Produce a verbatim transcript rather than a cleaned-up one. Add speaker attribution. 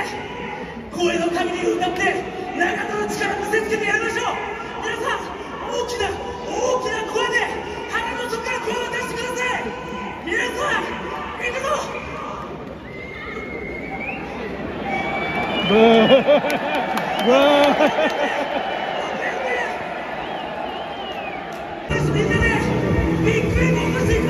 Speaker 1: 声の限り歌って長野の力見せつけてやりましょう。皆さん大きな大きな声で鼻の底から声を出してください。皆さん行くぞ。ブーブーみんなでビッグエモン欲しい。